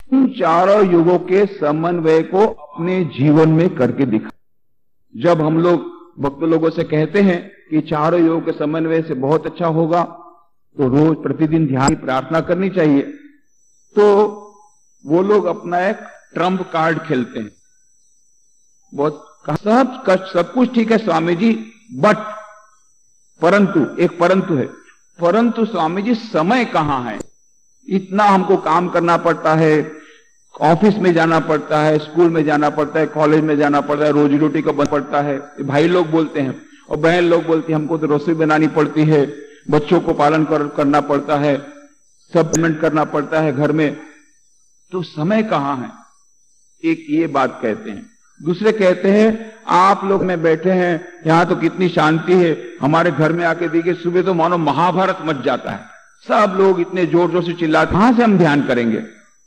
इन चारों युगों के समन्वय को अपने जीवन में करके दिखा। जब हम लोग भक्त लोगों से कहते हैं कि चारों युगों के समन्वय से बहुत अच्छा होगा, तो रोज प्रतिदिन ध्यान की प्रार्थना करनी चाहिए, तो वो लोग अपना एक ट्रम्प कार्ड खेलते हैं। बहुत सब कुछ ठीक है स्वामी जी, बट परंतु एक परंतु है, परंतु स्वामी जी समय कहां है? इतना हमको काम करना पड़ता है, ऑफिस में जाना पड़ता है, स्कूल में जाना पड़ता है, कॉलेज में जाना पड़ता है, रोजी रोटी को बनना पड़ता है। भाई लोग बोलते हैं और बहन लोग बोलती है हमको तो रसोई बनानी पड़ती है, बच्चों को पालन करना पड़ता है, सब पेमेंट करना पड़ता है घर में, तो समय कहां है? एक ये बात कहते हैं। दूसरे कहते हैं आप लोग में बैठे हैं यहां तो कितनी शांति है, हमारे घर में आके देखिए सुबह तो मानो महाभारत मच जाता है, सब लोग इतने जोर जोर से चिल्लाते, कहां से हम ध्यान करेंगे?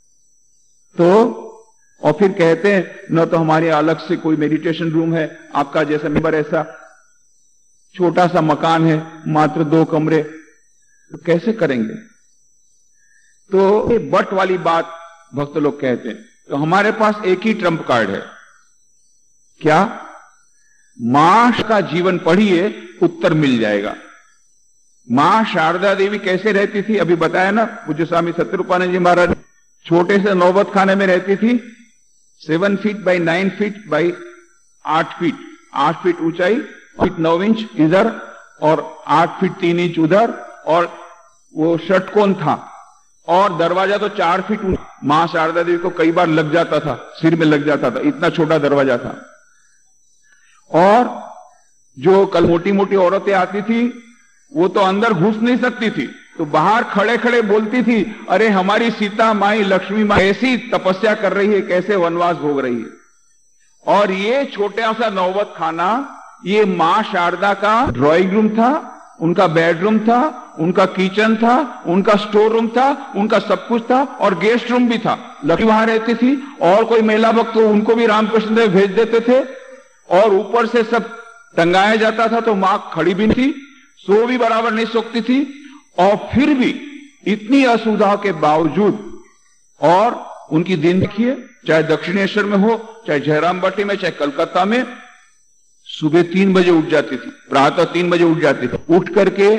तो और फिर कहते हैं न तो हमारे अलग से कोई मेडिटेशन रूम है, आपका जैसा मेंबर ऐसा छोटा सा मकान है, मात्र 2 कमरे, तो कैसे करेंगे? तो ये बट वाली बात भक्त लोग कहते हैं। तो हमारे पास एक ही ट्रम्प कार्ड है, क्या? मां का जीवन पढ़िए, उत्तर मिल जाएगा। मां शारदा देवी कैसे रहती थी अभी बताया ना पूज्य स्वामी सत्यरूपानंद जी महाराज। छोटे से नौबत खाने में रहती थी, 7 feet by 9 feet by 8 feet, 8 feet ऊंचाई, 9 इंच इधर और 8 फीट 3 इंच उधर, और वो षटकोण था और दरवाजा तो 4 फीट। मां शारदा देवी को कई बार लग जाता था, सिर में लग जाता था, इतना छोटा दरवाजा था। और जो कल मोटी मोटी औरतें आती थी वो तो अंदर घुस नहीं सकती थी, तो बाहर खड़े खड़े बोलती थी, अरे हमारी सीता माई लक्ष्मी माई ऐसी तपस्या कर रही है, कैसे वनवास भोग रही है। और ये छोटा सा नौबत खाना, ये मां शारदा का ड्राइंग रूम था, उनका बेडरूम था, उनका किचन था, उनका स्टोर रूम था, उनका सब कुछ था, और गेस्ट रूम भी था। लक्ष्मी वहां रहती थी, और कोई महिला भक्त तो उनको भी रामकृष्ण देव भेज देते थे, और ऊपर से सब टंगाया जाता था, तो मां खड़ी भी नहीं थी, सो भी बराबर नहीं सकती थी। और फिर भी इतनी असुविधा के बावजूद, और उनकी दिन देखिए, चाहे दक्षिणेश्वर में हो, चाहे जयराम बाटी में, चाहे कलकत्ता में, सुबह 3 बजे उठ जाती थी, प्रातः 3 बजे उठ जाती थी। उठ करके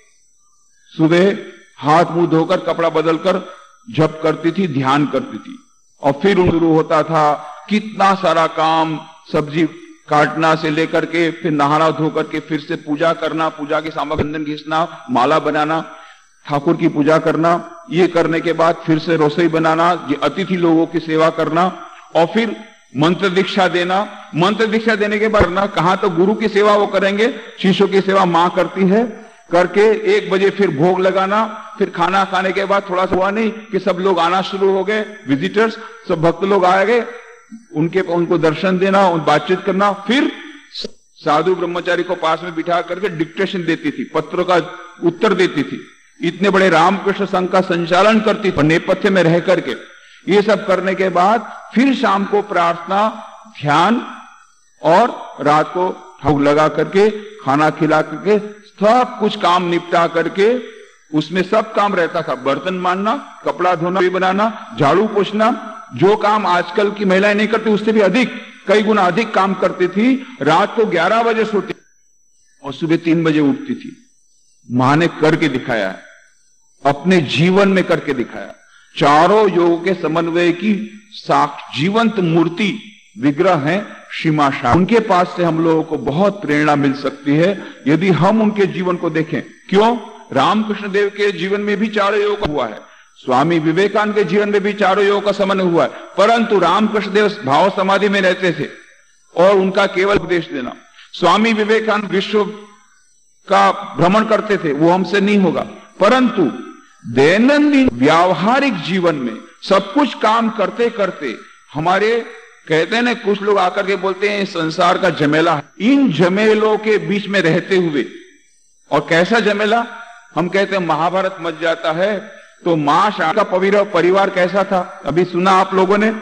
सुबह हाथ मुंह धोकर कपड़ा बदलकर जप करती थी, ध्यान करती थी, और फिर शुरू होता था कितना सारा काम, सब्जी काटना से लेकर के फिर नहाना धो करके फिर से पूजा करना, पूजा की सामग्री बंधन घिसना, माला बनाना, ठाकुर की पूजा करना, ये करने के बाद फिर से रसोई बनाना, अतिथि लोगों की सेवा करना, और फिर मंत्र दीक्षा देना। मंत्र दीक्षा देने के बाद ना कहां तो गुरु की सेवा वो करेंगे, शिष्यों की सेवा मां करती है, करके 1 बजे फिर भोग लगाना, फिर खाना खाने के बाद थोड़ा सा हुआ नहीं कि सब लोग आना शुरू हो गए, विजिटर्स, सब भक्त लोग आ गए, उनको दर्शन देना, उन बातचीत करना। फिर साधु ब्रह्मचारी को पास में बिठा करके डिक्टेशन देती थी, पत्रों का उत्तर देती थी, इतने बड़े रामकृष्ण संघ का संचालन करती थी नेपथ्य में रह करके। ये सब करने के बाद फिर शाम को प्रार्थना, ध्यान, और रात को भोग लगा करके खाना खिला करके सब कुछ काम निपटा करके, उसमें सब काम रहता था, बर्तन मांजना, कपड़ा धोना, बनाना, झाड़ू पोछना, जो काम आजकल की महिलाएं नहीं करती उससे भी अधिक, कई गुना अधिक काम करती थी। रात को 11 बजे सोती और सुबह 3 बजे उठती थी। मां ने करके दिखाया है, अपने जीवन में करके दिखाया। चारों योगों के समन्वय की जीवंत मूर्ति विग्रह है श्री मां शारदा। उनके पास से हम लोगों को बहुत प्रेरणा मिल सकती है यदि हम उनके जीवन को देखें। क्यों? रामकृष्ण देव के जीवन में भी चारों योग हुआ है, स्वामी विवेकानंद के जीवन में भी चारों योग का समन्वय हुआ है, परंतु रामकृष्ण देव भाव समाधि में रहते थे और उनका केवल उपदेश देना। स्वामी विवेकानंद विश्व का भ्रमण करते थे, वो हमसे नहीं होगा, परंतु दैनंदिन व्यावहारिक जीवन में सब कुछ काम करते करते हमारे, कहते हैं ना, कुछ लोग आकर के बोलते हैं संसार का झमेला है, इन झमेलों के बीच में रहते हुए, और कैसा झमेला? हम कहते हैं महाभारत मच जाता है, तो मां शारदा का पवित्र परिवार कैसा था? अभी सुना आप लोगों ने,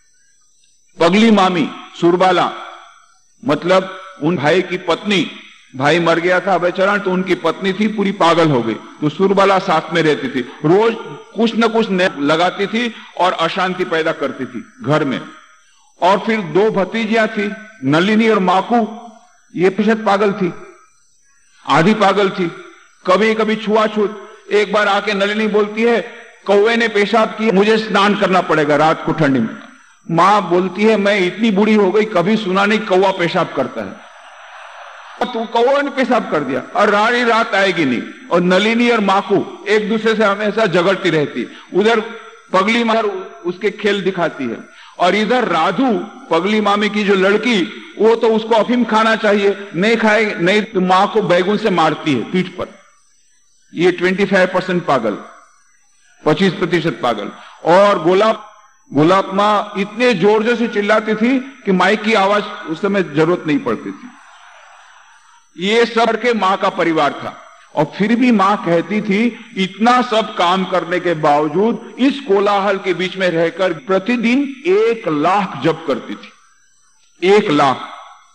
पगली मामी सुरबाला, मतलब उन भाई की पत्नी, भाई मर गया था बेचारा, तो उनकी पत्नी थी पूरी पागल हो गई, तो सुरबाला साथ में रहती थी, रोज कुछ न कुछ लगाती थी और अशांति पैदा करती थी घर में। और फिर 2 भतीजियां थी, नलिनी और माकू, ये प्रतिशत पागल थी, आधी पागल थी, कभी कभी छुआछूत। एक बार आके नलिनी बोलती है कौवे ने पेशाब किया, मुझे स्नान करना पड़ेगा रात को ठंडी में। मां बोलती है मैं इतनी बूढ़ी हो गई कभी सुना नहीं कौवा पेशाब करता है, तू कौवा ने पेशाब कर दिया, और रानी रात आएगी नहीं। और नलिनी और माकू एक दूसरे से हमेशा झगड़ती रहती, उधर पगली माँ उसके खेल दिखाती है, और इधर राधू पगली मामी की जो लड़की, वो तो उसको अफीम खाना चाहिए, नहीं खाए नहीं तो मां को बैगुन से मारती है पीठ पर। ये 25% पागल, 25% पागल। और गुलाब मां इतने जोर जोर से चिल्लाती थी कि माइक की आवाज उस समय जरूरत नहीं पड़ती थी। ये सब के मां का परिवार था, और फिर भी मां कहती थी इतना सब काम करने के बावजूद इस कोलाहल के बीच में रहकर प्रतिदिन 1 लाख जप करती थी। 1 लाख।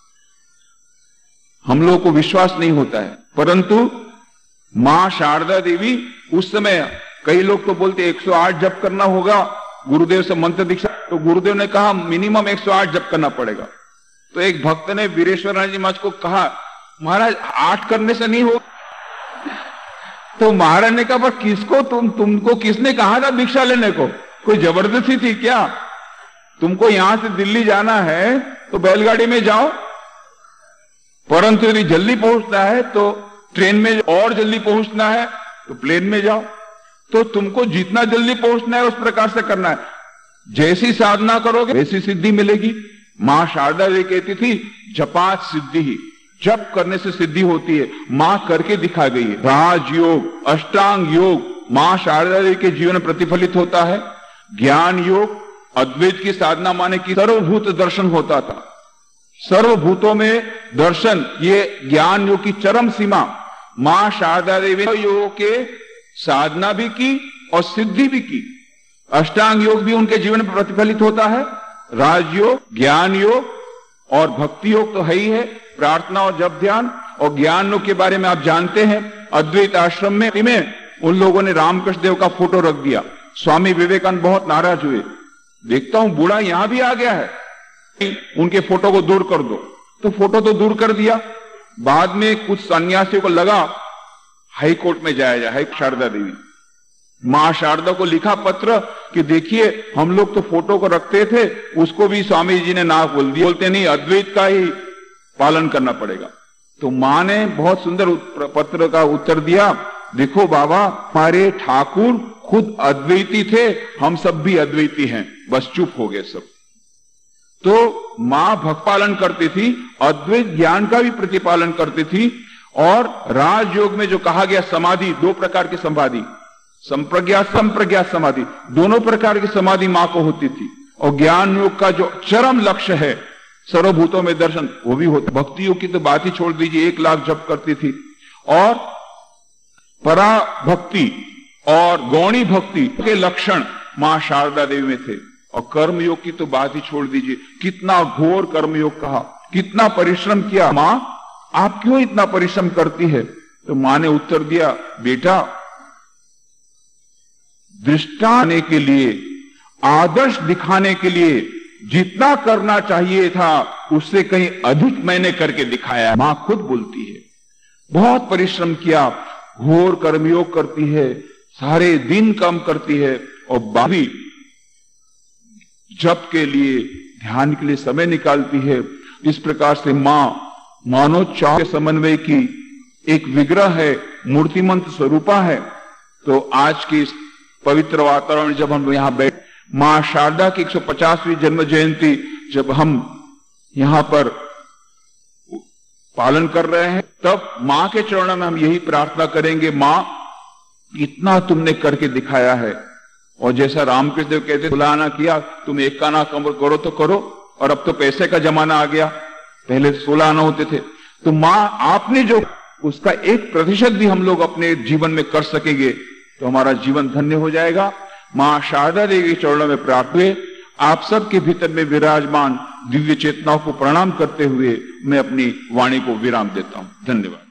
हम लोगों को विश्वास नहीं होता है, परंतु मां शारदा देवी उस समय, कई लोग तो बोलते 108 जप करना होगा, गुरुदेव से मंत्र दीक्षा, तो गुरुदेव ने कहा मिनिमम 108 जप करना पड़ेगा। तो एक भक्त ने वीरेश्वर जी महाराज को कहा महाराज 8 करने से नहीं हो। तो महाराज ने कहा पर किसको तुमको किसने कहा था भिक्षा लेने को, कोई जबरदस्ती थी क्या? तुमको यहां से दिल्ली जाना है तो बैलगाड़ी में जाओ, परंतु यदि जल्दी पहुंचना है तो ट्रेन में, और जल्दी पहुंचना है तो प्लेन में जाओ। तो तुमको जितना जल्दी पहुंचना है उस प्रकार से करना है, जैसी साधना करोगे वैसी सिद्धि मिलेगी। मां शारदा देवी कहती थी जपात सिद्धि ही, जप करने से सिद्धि होती है, मां करके दिखा गई है। राजयोग, अष्टांग योग मां शारदा देवी के जीवन में प्रतिफलित होता है। ज्ञान योग, अद्वैत की साधना माने की सर्वभूत दर्शन होता था, सर्वभूतों में दर्शन, ये ज्ञान योग की चरम सीमा। मां शारदा देवी ने योग के साधना भी की और सिद्धि भी की। अष्टांग योग भी उनके जीवन में प्रतिफलित होता है। राजयोग, ज्ञान योग और भक्ति योग तो है ही है, प्रार्थना और जप ध्यान। और ज्ञान योग के बारे में आप जानते हैं, अद्वैत आश्रम में उन लोगों ने रामकृष्ण देव का फोटो रख दिया। स्वामी विवेकानंद बहुत नाराज हुए, देखता हूं बूढ़ा यहां भी आ गया है, उनके फोटो को दूर कर दो। तो फोटो तो दूर कर दिया, बाद में कुछ सन्यासियों को लगा हाई कोर्ट में जाया जाए। शारदा देवी, मां शारदा को लिखा पत्र कि देखिए हम लोग तो फोटो को रखते थे, उसको भी स्वामी जी ने ना बोल दिया, बोलते नहीं अद्वैत का ही पालन करना पड़ेगा। तो मां ने बहुत सुंदर पत्र का उत्तर दिया, देखो बाबा हमारे ठाकुर खुद अद्वैती थे, हम सब भी अद्वैती हैं, बस चुप हो गए सब। तो मां भक्त पालन करती थी, अद्वैत ज्ञान का भी प्रतिपालन करती थी। और राजयोग में जो कहा गया समाधि, 2 प्रकार की समाधि, संप्रज्ञात समाधि, दोनों प्रकार की समाधि मां को होती थी। और ज्ञान योग का जो चरम लक्ष्य है सर्वभूतों में दर्शन, वो भी होता। भक्ति योग की तो बात ही छोड़ दीजिए, 1 लाख जप करती थी। और परा भक्ति और गौणी भक्ति के लक्षण मां शारदा देवी में थे। और कर्म योग की तो बात ही छोड़ दीजिए, कितना घोर कर्म योग कहा, कितना परिश्रम किया। मां आप क्यों इतना परिश्रम करती है? तो मां ने उत्तर दिया, बेटा दृष्टाने के लिए, आदर्श दिखाने के लिए जितना करना चाहिए था उससे कहीं अधिक मैंने करके दिखाया। मां खुद बोलती है बहुत परिश्रम किया, घोर कर्मयोग करती है, सारे दिन काम करती है, और बाकी जप के लिए, ध्यान के लिए समय निकालती है। इस प्रकार से मां मानो चार समन्वय की एक विग्रह है, मूर्तिमंत स्वरूपा है। तो आज की इस पवित्र वातावरण जब हम यहां बैठ, मां शारदा की 150वीं जन्म जयंती जब हम यहां पर पालन कर रहे हैं, तब मां के चरणों में हम यही प्रार्थना करेंगे, मां इतना तुमने करके दिखाया है। और जैसा रामकृष्ण देव कहते, 16 आना किया, तुम 1 आना करो तो करो। और अब तो पैसे का जमाना आ गया, पहले 16 आना होते थे। तो मां आपने जो उसका 1% भी हम लोग अपने जीवन में कर सकेंगे तो हमारा जीवन धन्य हो जाएगा। मां शारदा देवी के चरणों में प्रार्थना, आप सबके भीतर में विराजमान दिव्य चेतनाओं को प्रणाम करते हुए मैं अपनी वाणी को विराम देता हूं। धन्यवाद।